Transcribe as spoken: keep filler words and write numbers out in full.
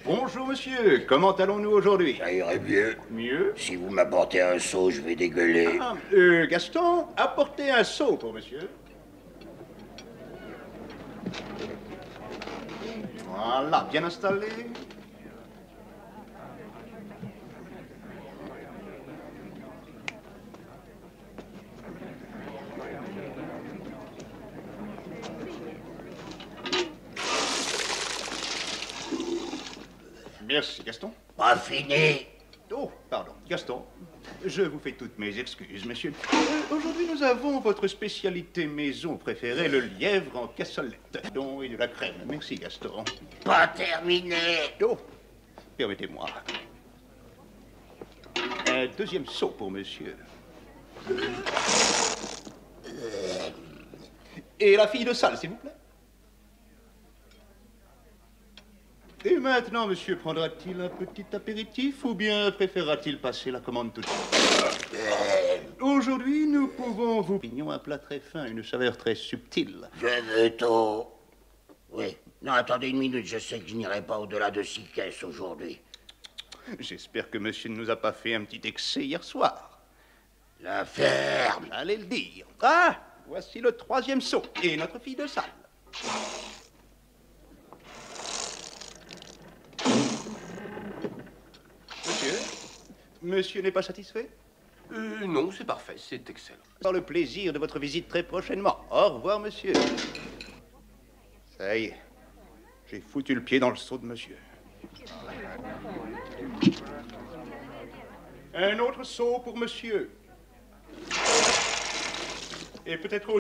Bonjour, monsieur. Comment allons-nous aujourd'hui? Ça irait mieux. Mieux? Si vous m'apportez un seau, je vais dégueuler. Ah, euh, Gaston, apportez un seau pour monsieur. Voilà, bien installé. Merci, Gaston. Pas fini. Oh, pardon, Gaston. Je vous fais toutes mes excuses, monsieur. Euh, Aujourd'hui, nous avons votre spécialité maison préférée, le lièvre en cassolette. Dont et de la crème. Merci, Gaston. Pas terminé. Oh, permettez-moi. Un deuxième seau pour monsieur. Et la fille de salle, s'il vous plaît. Et maintenant, monsieur, prendra-t-il un petit apéritif ou bien préférera-t-il passer la commande tout de suite? Aujourd'hui, nous pouvons vous... Pignon, un plat très fin, une saveur très subtile. Je veux tout. Oui. Non, attendez une minute, je sais que je n'irai pas au-delà de six caisses aujourd'hui. J'espère que monsieur ne nous a pas fait un petit excès hier soir. La ferme. J'allais le dire. Ah, voici le troisième seau et notre fille de salle. Monsieur, monsieur n'est pas satisfait? Euh, non, c'est parfait, c'est excellent. Par le plaisir de votre visite très prochainement. Au revoir, monsieur. Ça y est, j'ai foutu le pied dans le seau de monsieur. Un autre seau pour monsieur. Et peut-être